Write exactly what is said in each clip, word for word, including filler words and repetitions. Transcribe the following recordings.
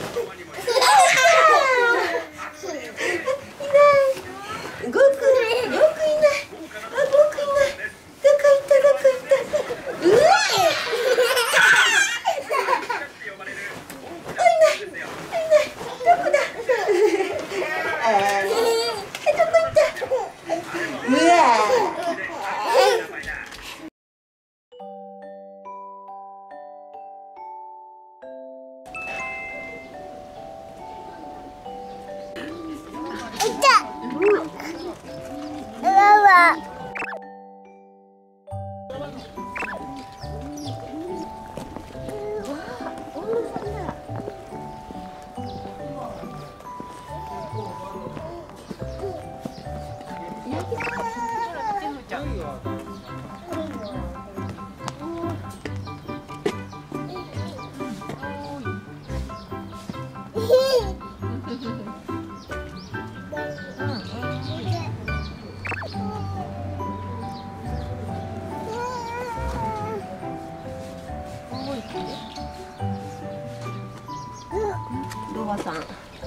ロバさん。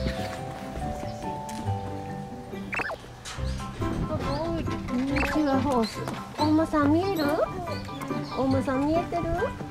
ミニチュアホース。お馬さん見える？お馬さん見えてる？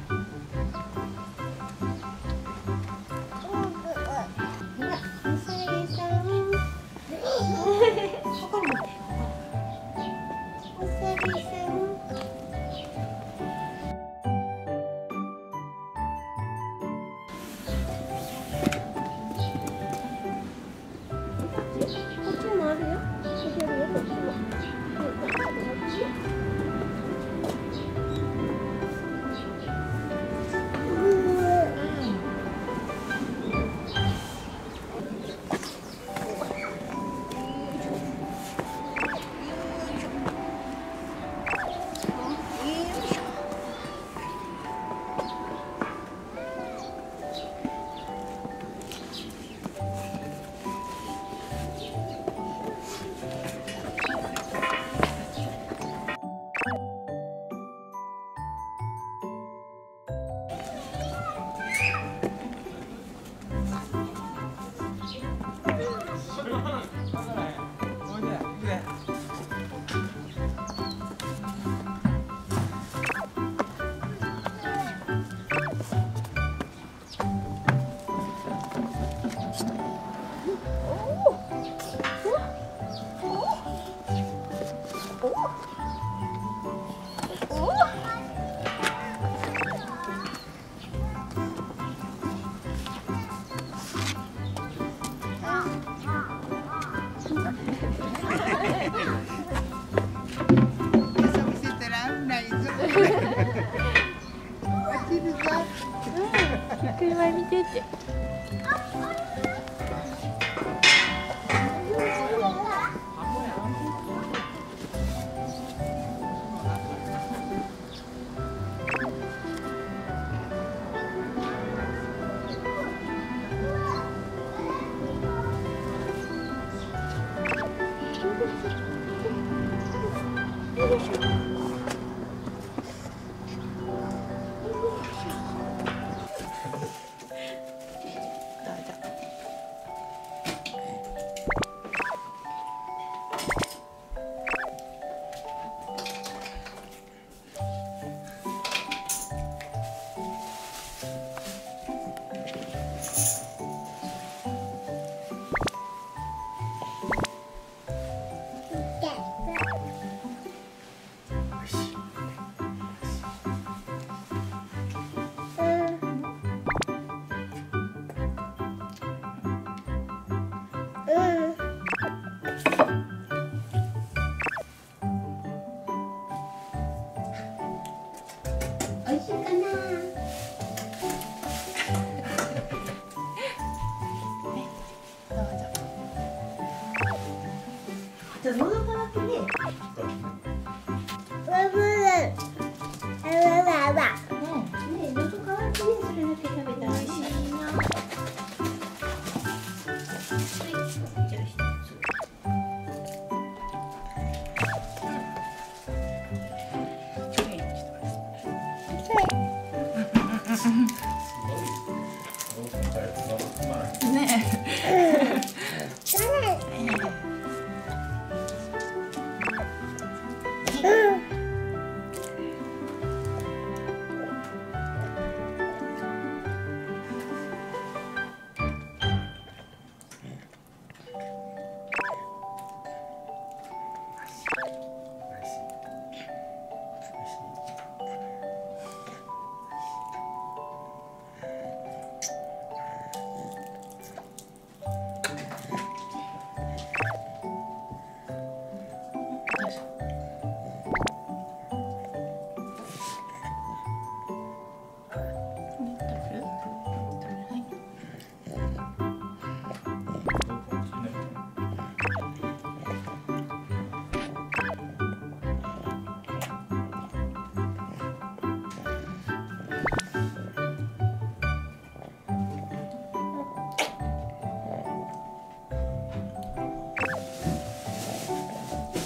車見てて。よいしょ。美味しいかな。じゃあ喉乾きで。わぶる。わわわ。うん。ね、喉乾きでそれだけ食べたら美味しいな。はい。じゃあ一つ。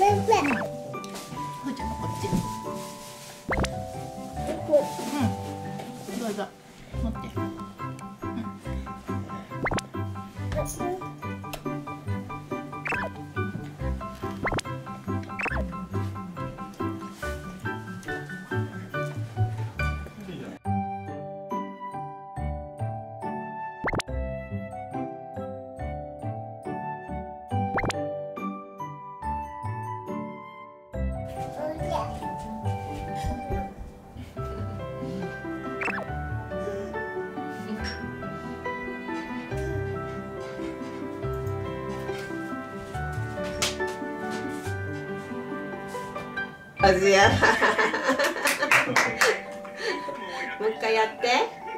ふーちゃんもこっち。うん、どうぞ持って。 あずやもう一回やって。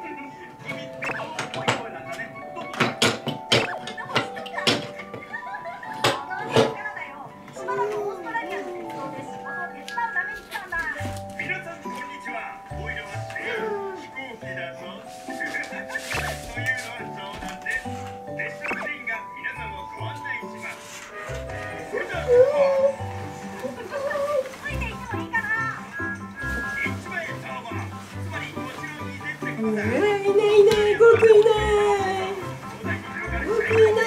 いないいないいない、僕いない僕いない。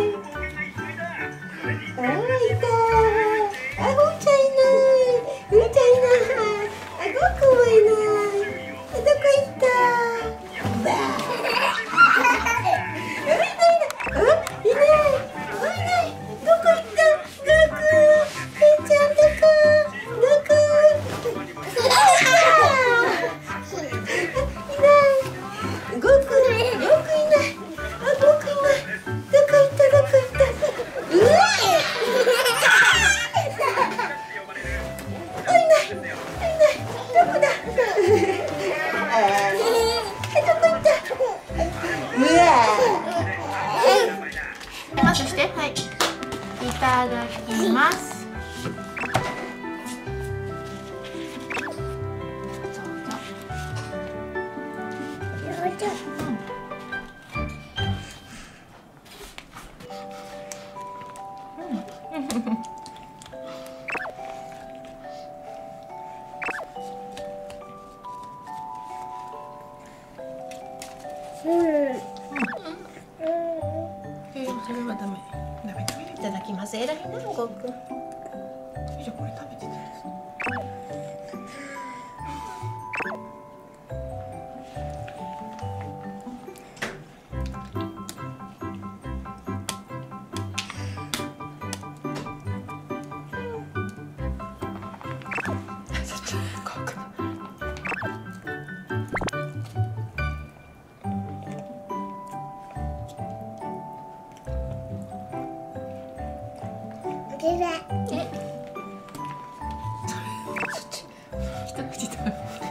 あー、いた。あ、ふーちゃんいない。ふーちゃんいない。あ、僕もいない。どこ行った。ばー。あ、いないいない。あ、いない。あ、いない。どこ行った。僕。ふーちゃんどこ。どこ。ごく、ごくいない。あ、ごくいない。どこ行った、どこ行った。うわあ、いない。いない。どこだ。あー、どこ行った。うわマッシュして、はい。いただきます。それはダメ。ダメダメ。 いただきます。偉いな、ごく。 じゃあこれ食べてたんです。 え、 一口食べ。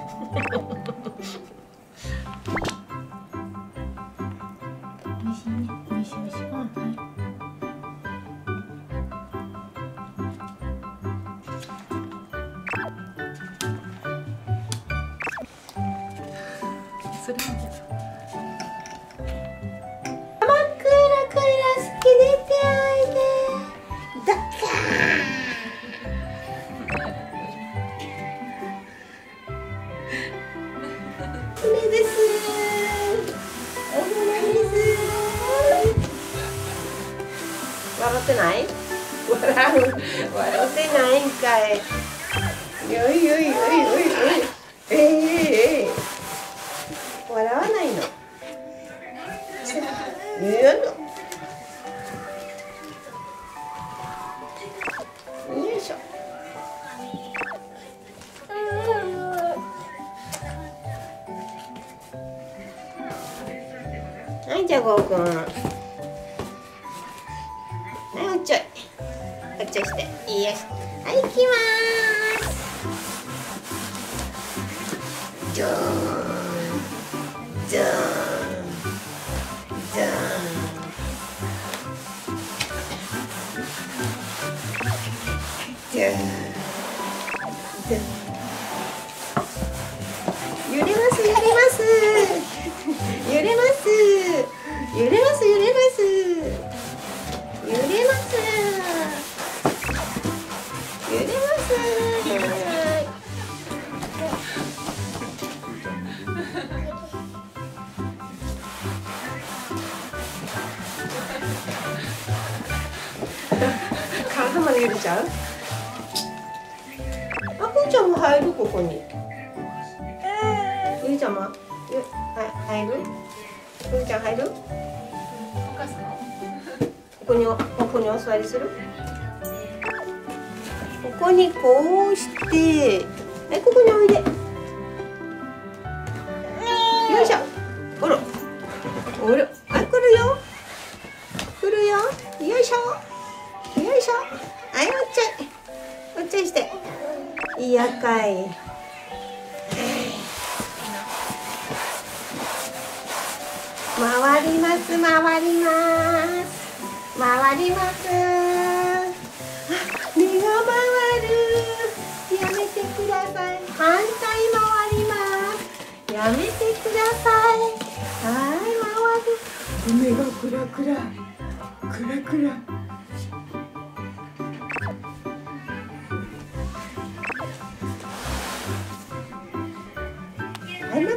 美味しいね。美味しい美味しい。うん、はい。それもじゃあ。 マクラクラ好き出ておいで。だっかー。これです。お風呂です。笑ってない？笑う、笑ってないんかい。よいよいよいよいよい。えー、えー、笑わないの。よいしょ。はい、じゃあごうくん。はい、おっちょい。おっちょいして。いいよ。はい、行きまーす。じゃーん。じゃーん。じゃーん。じゃーん。じゃーん。揺れます、揺れます。揺れます。揺れます、揺れます。揺れます。 ゆりちゃん。あ、ふーちゃんも入る、ここに。ゆりちゃんも。ゆ、はい、入る。ふーちゃん入る。ここに、ここにお座りする。ここにこうして、え、ここにおいで。よいしょ。おろ。おろ。あ、来るよ。来るよ。よいしょ。よいしょ。はい、おっちゃい。おっちゃいして。いやかい。回ります。回ります。回ります。目が回る。やめてください。反対回ります。やめてください。はい、回る。目がクラクラ。クラクラ。はい、ま。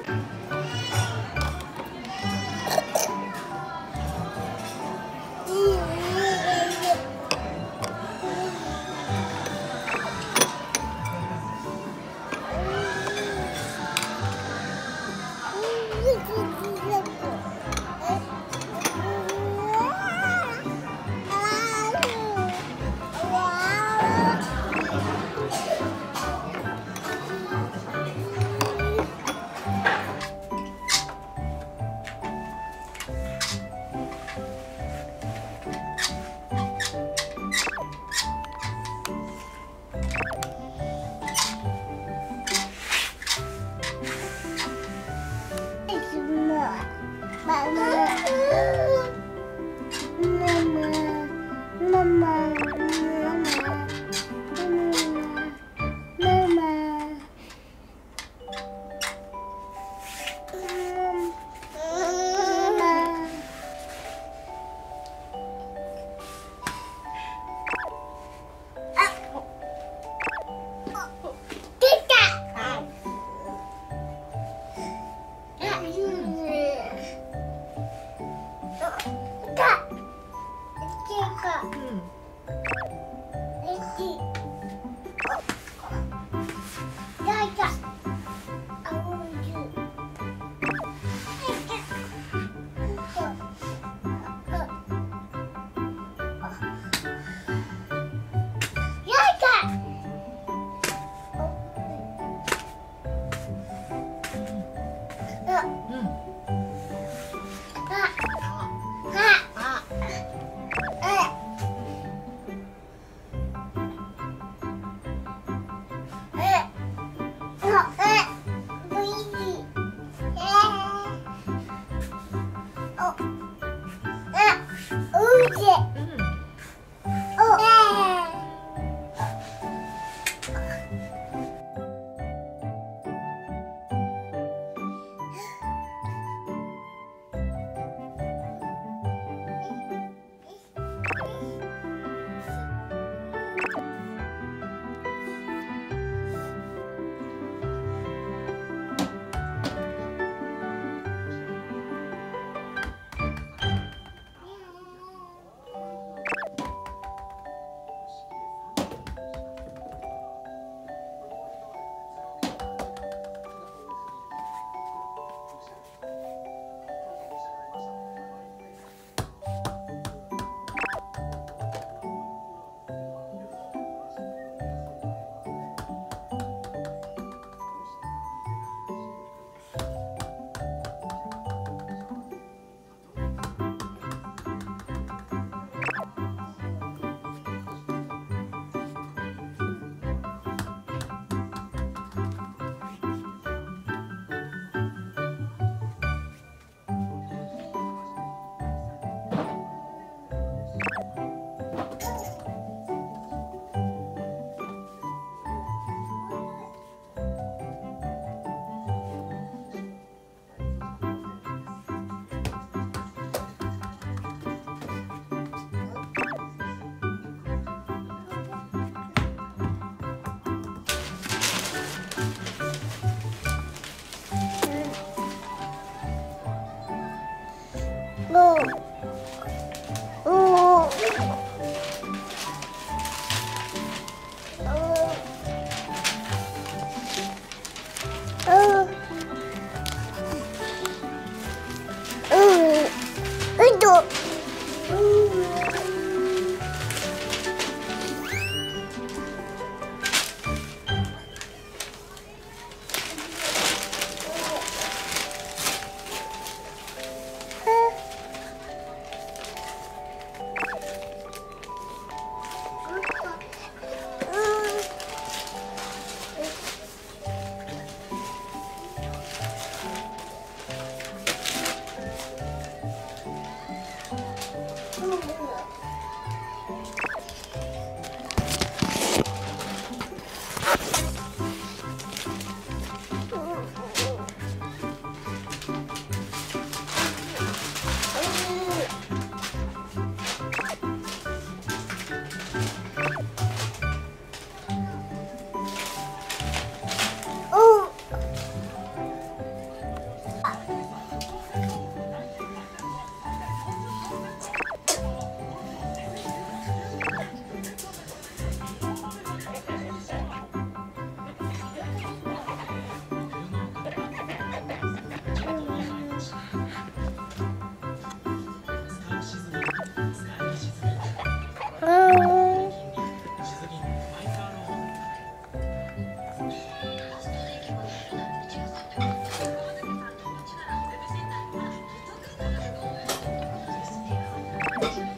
うん。